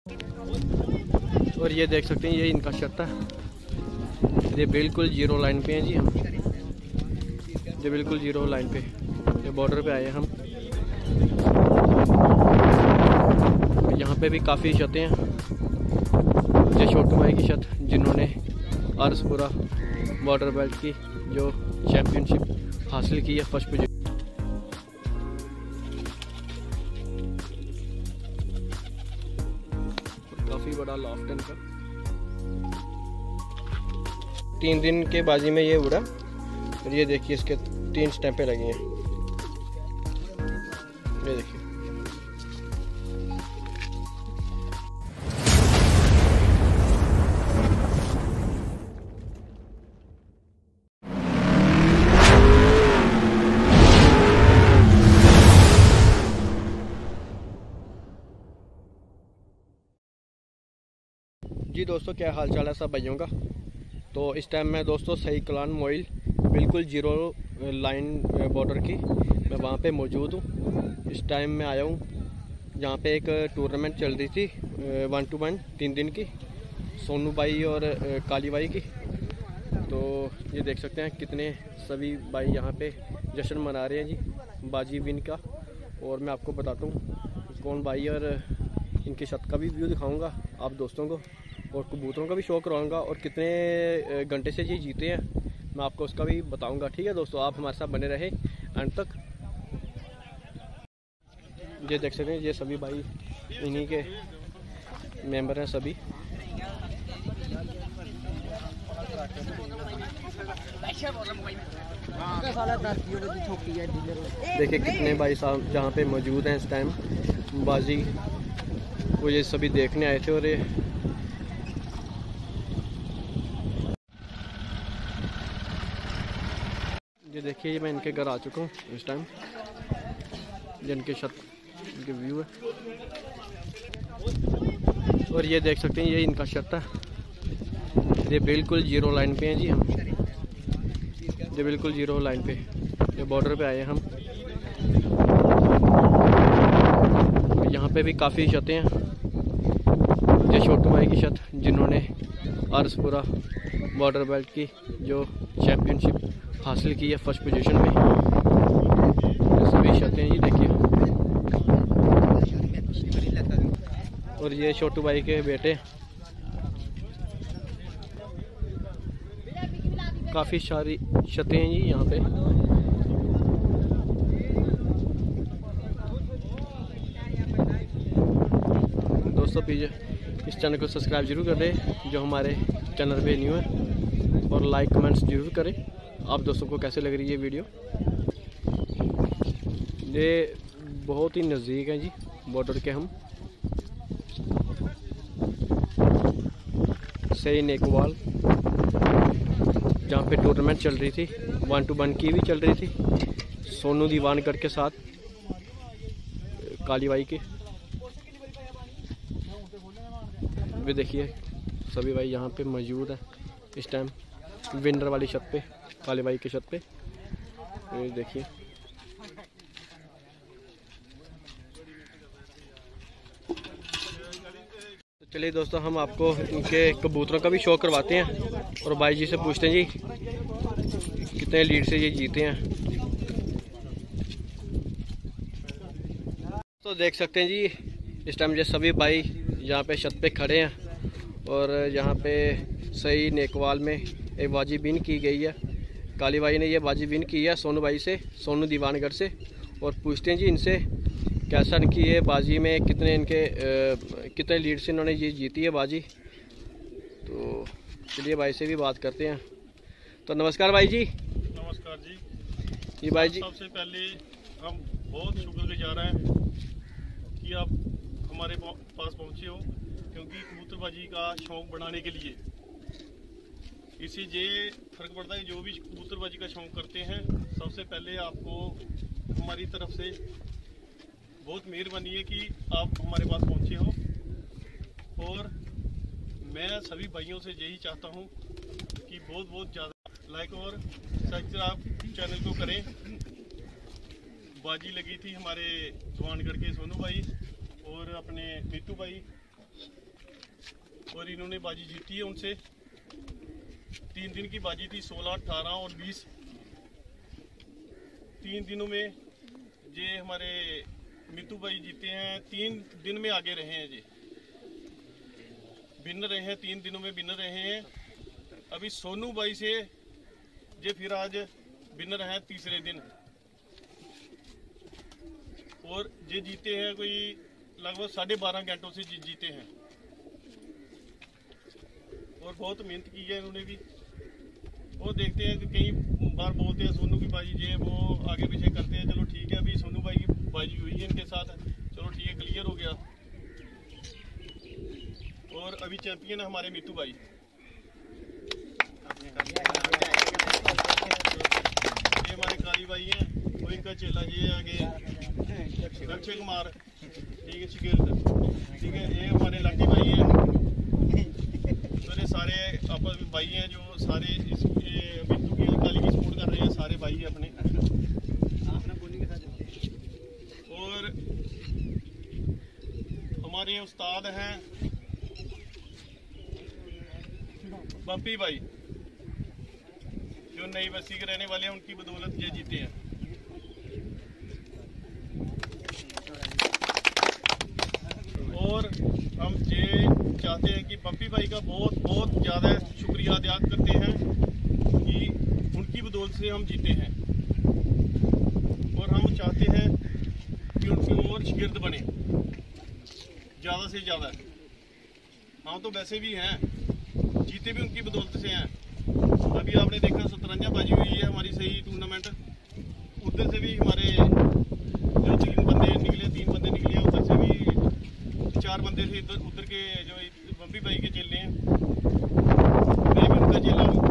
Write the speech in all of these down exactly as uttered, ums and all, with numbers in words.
और ये देख सकते हैं, ये इनका शर्त है। ये बिल्कुल जीरो लाइन पे हैं जी हम, ये बिल्कुल जीरो लाइन पे, ये बॉर्डर पे आए हैं हम। यहाँ पे भी काफ़ी छतें हैं। ये छोटू भाई की छत, जिन्होंने आरसपुरा बॉर्डर बेल्ट की जो चैम्पियनशिप हासिल की है, फर्स्ट पोजीशन। काफ़ी बड़ा लॉफ्ट है इनका। तीन दिन के बाजी में ये उड़ा, और ये देखिए इसके तीन स्टैंपें लगी हैं, ये देखिए। जी दोस्तों, क्या हाल चाल है सब भाइयों का। तो इस टाइम मैं दोस्तों सही कलान मोइल बिल्कुल जीरो लाइन बॉर्डर की, मैं वहाँ पे मौजूद हूँ। इस टाइम मैं आया हूँ जहाँ पे एक टूर्नामेंट चल रही थी वन टू वन तीन दिन की, सोनू भाई और काली भाई की। तो ये देख सकते हैं कितने सभी भाई यहाँ पे जश्न मना रहे हैं जी बाजी विन का। और मैं आपको बताता हूँ कौन भाई, और इनकी छत का भी व्यू दिखाऊँगा आप दोस्तों को, और कबूतरों का भी शो करवाऊँगा, और कितने घंटे से ये जीते हैं मैं आपको उसका भी बताऊँगा। ठीक है दोस्तों, आप हमारे साथ बने रहे एंड तक। ये देख सकते हैं, ये सभी भाई इन्हीं के मेंबर हैं सभी। देखिए कितने भाई साहब जहाँ पे मौजूद हैं इस टाइम बाजी वो ये सभी देखने आए थे। और ये ये देखिए, मैं इनके घर आ चुका हूँ इस टाइम, जिनके छत इनके व्यू है। और ये देख सकते हैं, ये इनका छत है। ये बिल्कुल जीरो लाइन पे हैं जी हम, ये बिल्कुल जीरो लाइन पे, ये बॉर्डर पे आए हैं हम। यहाँ पे भी काफ़ी छतें हैं। ये छोटू भाई की छत, जिन्होंने आरसपुरा बॉर्डर बेल्ट की जो चैम्पियनशिप हासिल की है फर्स्ट पोजीशन में, ये सभी छतें ये देखिए। और ये छोटू भाई के बेटे, काफ़ी सारी छतें हैं जी यहाँ पे। दोस्तों प्लीज़ इस चैनल को सब्सक्राइब जरूर कर दें जो हमारे चैनल पे न्यू है, और लाइक कमेंट्स जरूर करें। आप दोस्तों को कैसे लग रही है ये वीडियो। ये बहुत ही नज़दीक है जी बॉर्डर के हम, सही नेकवाल जहाँ पे टूर्नामेंट चल रही थी, वन टू वन की भी चल रही थी सोनू दीवानगढ़ के साथ काली बाई के। भी देखिए सभी भाई यहाँ पे मौजूद है इस टाइम विनर वाली छत पे, काली बाई की छत पे। ये देखिए तो चलिए दोस्तों, हम आपको इनके कबूतरों का भी शो करवाते हैं, और भाई जी से पूछते हैं जी कितने लीड से ये जीते हैं। तो देख सकते हैं जी इस टाइम ये सभी भाई यहाँ पे छत पे खड़े हैं, और यहाँ पे सही नेकवाल में एक बाजी विन की गई है। काली भाई ने ये बाजी विन की है सोनू भाई से, सोनू दीवानगढ़ से। और पूछते हैं जी इनसे कैसा इनकी ये बाजी में कितने इनके आ, कितने लीड से इन्होंने ये जीती है बाजी। तो चलिए भाई से भी बात करते हैं। तो नमस्कार भाई जी। नमस्कार जी। जी भाई जी, सबसे पहले हम बहुत शुक्रगुजार हैं कि आप हमारे पास पहुंचे हो, क्योंकि कबूतरबाजी का शौक बढ़ाने के लिए इससे ये फर्क पड़ता है। जो भी कबूतरबाजी का शौक करते हैं, सबसे पहले आपको हमारी तरफ से बहुत मेहरबानी है कि आप हमारे पास पहुंचे हो। और मैं सभी भाइयों से यही चाहता हूं कि बहुत बहुत ज़्यादा लाइक और सब्सक्राइब चैनल को करें। बाजी लगी थी हमारे दीवानगढ़ के सोनू भाई और अपने नीतू भाई और इन्होंने बाजी जीती है उनसे। तीन दिन की बाजी थी, सोलह, अठारह और बीस। तीन दिनों में ये हमारे मितू भाई जीते हैं, तीन दिन में आगे रहे हैं, जी विनर रहे हैं, तीन दिनों में विनर रहे हैं। अभी सोनू भाई से ये फिर आज विनर हैं तीसरे दिन, और ये जीते हैं कोई लगभग साढ़े बारह घंटों से जी, जीते हैं और बहुत मेहनत की है इन्होंने भी। वो देखते हैं कि कई बार बोलते हैं सोनू की बाजी ये वो आगे पीछे करते हैं, चलो ठीक है, अभी सोनू भाई की बाजी हुई है इनके साथ, चलो ठीक है, क्लियर हो गया। और अभी चैंपियन है हमारे मितू भाई। ये हमारे काली भाई हैं, वो इनका चेला ये आगे अक्षय कुमार, ठीक है, शिकेल, ठीक है। ये हमारे लाठी भाई हैं, तो ये सारे आपस में भाई हैं जो सारे इस मितू की काली की सपोर्ट कर रहे हैं, सारे भाई हैं अपने। और हमारे उस्ताद हैं बम्पी भाई, जो नई बस्ती के रहने वाले हैं, उनकी बदौलत ये जीते हैं। और हम ये चाहते हैं कि बम्पी भाई का बहुत बहुत ज़्यादा शुक्रिया अदा करते हैं कि उनकी बदौलत से हम जीते हैं, और हम चाहते हैं कि उनकी और शिगिर्द बने ज़्यादा से ज़्यादा। हम तो वैसे भी हैं, जीते भी उनकी बदौलत से हैं। अभी आपने देखा सतरंजा बाजी हुई है हमारी सही टूर्नामेंट, उधर से भी हमारे जो तीन बंदे निकले तीन बंदे निकले हैं, उधर से भी चार बंदे थे, इधर उधर के जो बम्पी भाई के चेले हैं, मैं भी उनका चेला हूँ।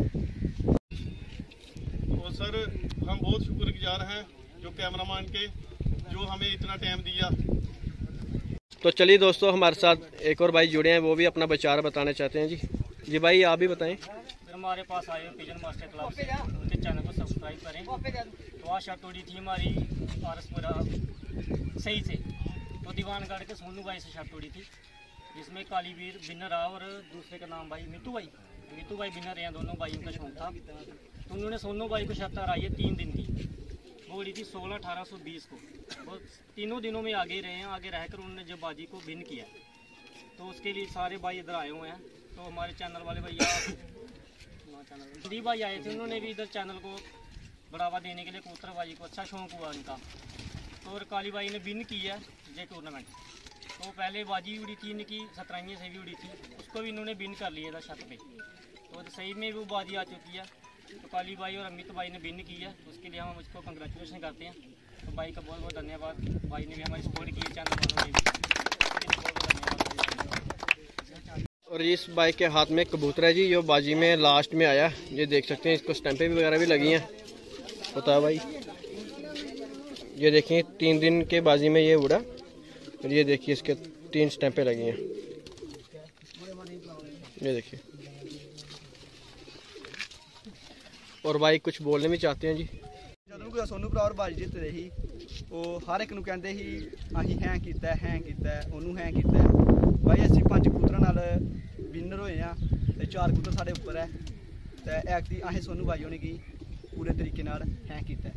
और सर हम बहुत शुक्रगुजार हैं जो कैमरामैन के, जो हमें इतना टाइम दिया। तो चलिए दोस्तों, हमारे साथ एक और भाई जुड़े हैं, वो भी अपना विचार बताना चाहते हैं। जी जी भाई, आप भी बताएं। हमारे पास आए पिजन मास्टर क्लब से, उनके चैनल को सब्सक्राइब करें। तो आज शर्ट उड़ी थी हमारी आरसपुरा सही से, तो दीवानगढ़ के सोनू भाई से शर्ट उड़ी थी, जिसमें काली वीर विनर रहा और दूसरे का नाम भाई मितू भाई मितू भाई विनर रहे हैं। दोनों भाइयों का शौक था, तो उन्होंने सोनू भाई को शर्त हराई है तीन दिन की। वो उड़ी थी सोलह अठारह सौ बीस को। वो तीनों दिनों में आगे रहे हैं, आगे रहकर उन्होंने जब बाजी को विन किया, तो उसके लिए सारे भाई इधर आए हुए हैं। तो हमारे चैनल वाले भैया श्री भाई आए थे, उन्होंने भी इधर चैनल को बढ़ावा देने के लिए कबूतरबाजी को अच्छा शौक हुआ उनका। तो और काली भाई ने विन किया ये टूर्नामेंट। तो पहले बाजी उड़ी थी इनकी, सतरंजे से भी उड़ी थी, उसको भी इन्होंने विन कर लिया था छत पे। तो सही में वो बाजी आ चुकी है। तो काली भाई और अमित भाई ने विन किया, तो उसके लिए हम उसको कंग्रेचुलेशन करते हैं। तो भाई का बहुत बहुत धन्यवाद, भाई ने भी हमारी सपोर्ट की है, चैनल वालों ने भी बहुत बहुत धन्यवाद। और इस बाइक के हाथ में कबूतर है जी, जो बाजी में लास्ट में आया, ये देख सकते हैं। इसको स्टैंपें वगैरह भी लगी हैं, पता है भाई। ये देखिए तीन दिन के बाजी में ये उड़ा, और ये देखिए इसके तीन स्टैंपें लगी हैं, ये देखिए। और भाई कुछ बोलने भी चाहते हैं जी। ਜਦੋਂ ਕੋਈ ਸੋਨੂ ਭਰਾ ਔਰ ਬਾਜੀ ਜਿੱਤ ਰਹੀ, ਉਹ ਹਰ ਇੱਕ ਨੂੰ ਕਹਿੰਦੇ ਸੀ ਅਸੀਂ ਹੈਂ ਕੀਤਾ ਹੈਂ ਕੀਤਾ ਉਹਨੂੰ ਹੈਂ ਕੀਤਾ। ਭਾਈ ਅਸੀਂ ਪੰਜ ਕਬੂਤਰਾਂ ਨਾਲ ਵਿਨਰ ਹੋਏ ਆ, ਤੇ ਚਾਰ ਕਬੂਤਰ ਸਾਡੇ ਉੱਪਰ ਹੈ, ਤੇ ਐਕਟੀ ਅਸੀਂ ਸੋਨੂ ਭਾਈ ਹੋਣੀ ਕੀ ਪੂਰੇ ਤਰੀਕੇ ਨਾਲ ਹੈਂ ਕੀਤਾ।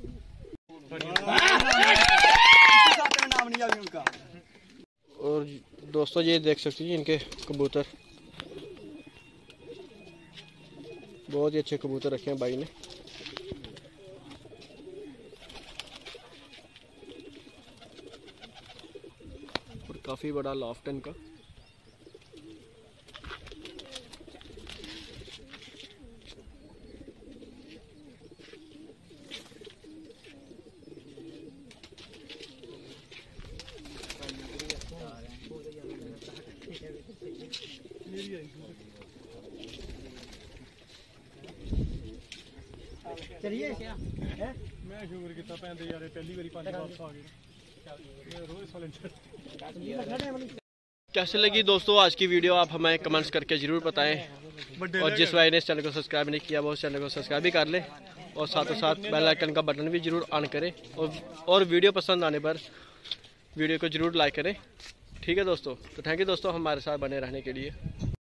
नाम नहीं अभी उनका। और दोस्तों ये देख सकते हैं इनके कबूतर, बहुत ही अच्छे कबूतर रखे हैं भाई ने। और काफ़ी बड़ा लॉफ्ट है इनका। चलिए मैं शुक्र किया भैन यार पहली बारी पांच वापस आ गए। कैसे लगी दोस्तों आज की वीडियो, आप हमें कमेंट्स करके ज़रूर बताएं। और जिस भाई ने इस चैनल को सब्सक्राइब नहीं किया वो इस चैनल को सब्सक्राइब भी कर ले, और साथ ही साथ बेल आइकन का बटन भी ज़रूर ऑन करें। और और वीडियो पसंद आने पर वीडियो को ज़रूर लाइक करें। ठीक है दोस्तों, तो थैंक यू दोस्तों हमारे साथ बने रहने के लिए।